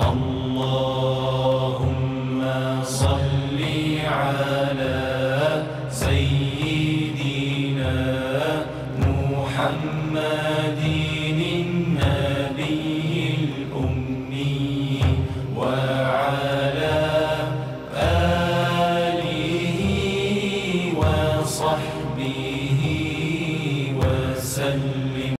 اللهم صل على سيدنا محمد النبي الأمي وعلى آله وصحبه